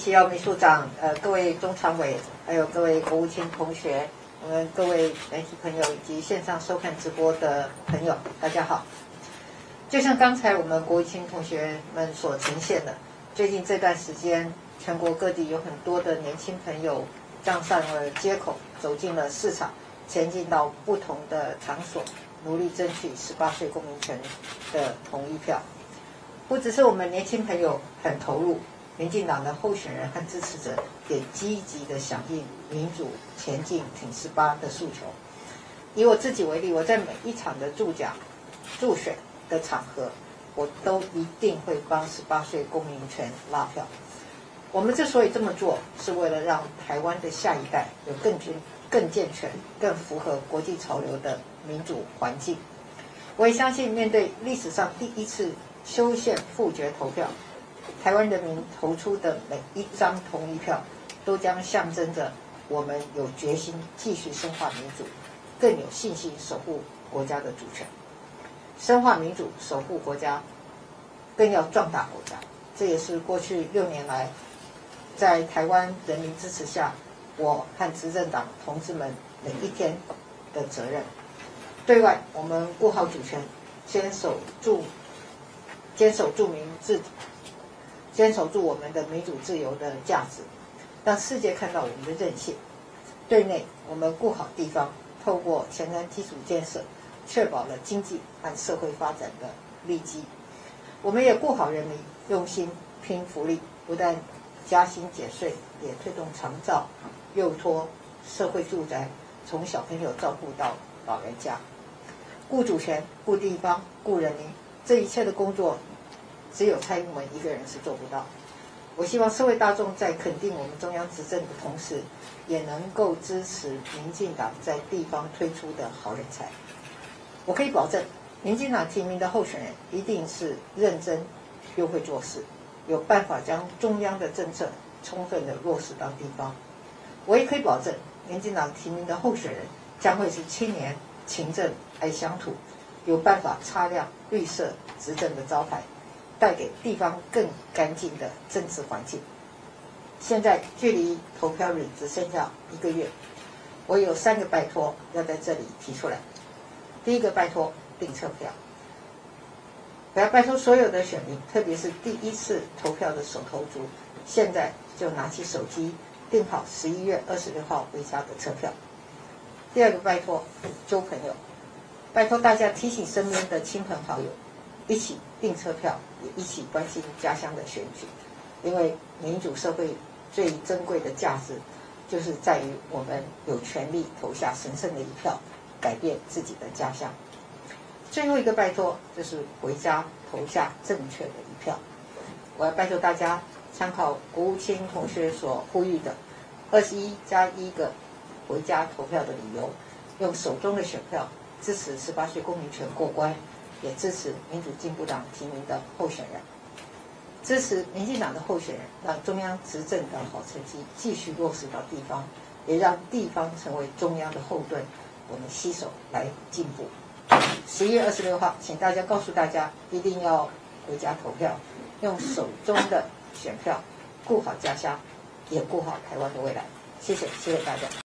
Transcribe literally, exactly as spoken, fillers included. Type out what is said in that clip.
齐耀秘书长，呃，各位中常委，还有各位国务卿同学，我们各位媒体朋友以及线上收看直播的朋友，大家好。就像刚才我们国务卿同学们所呈现的，最近这段时间，全国各地有很多的年轻朋友站上了街口，走进了市场，前进到不同的场所，努力争取十八岁公民权的同意票。不只是我们年轻朋友很投入，民进党的候选人和支持者也积极的响应民主前进挺十八的诉求。以我自己为例，我在每一场的助讲、助选的场合，我都一定会帮十八岁公民权拉票。我们之所以这么做，是为了让台湾的下一代有更健、更健全、更符合国际潮流的民主环境。我也相信，面对历史上第一次修宪复决投票，台湾人民投出的每一张同意票，都将象征着我们有决心继续深化民主，更有信心守护国家的主权。深化民主，守护国家，更要壮大国家。这也是过去六年来，在台湾人民支持下，我和执政党同志们每一天的责任。对外，我们顾好主权，坚守住。坚守住民自，坚守住我们的民主自由的价值，让世界看到我们的韧性。对内，我们顾好地方，透过前瞻基础建设，确保了经济和社会发展的利基。我们也顾好人民，用心拼福利，不但加薪减税，也推动长照、幼托、社会住宅，从小朋友照顾到老人家。顾主权、顾地方、顾人民。这一切的工作，只有蔡英文一个人是做不到。我希望社会大众在肯定我们中央执政的同时，也能够支持民进党在地方推出的好人才。我可以保证，民进党提名的候选人一定是认真又会做事，有办法将中央的政策充分的落实到地方。我也可以保证，民进党提名的候选人将会是青年、勤政、爱乡土，有办法擦亮绿色执政的招牌，带给地方更干净的政治环境。现在距离投票日只剩下一个月，我有三个拜托要在这里提出来。第一个拜托订车票，我要拜托所有的选民，特别是第一次投票的首投族，现在就拿起手机订好十一月二十六号回家的车票。第二个拜托揪朋友，拜托大家提醒身边的亲朋好友，一起订车票，也一起关心家乡的选举。因为民主社会最珍贵的价值，就是在于我们有权利投下神圣的一票，改变自己的家乡。最后一个拜托就是回家投下正确的一票。我要拜托大家参考国务卿同学所呼吁的二十一加一个回家投票的理由，用手中的选票支持十八岁公民权过关，也支持民主进步党提名的候选人，支持民进党的候选人，让中央执政的好成绩继续落实到地方，也让地方成为中央的后盾，我们携手来进步。十一月二十六号，请大家告诉大家，一定要回家投票，用手中的选票顾好家乡，也顾好台湾的未来。谢谢，谢谢大家。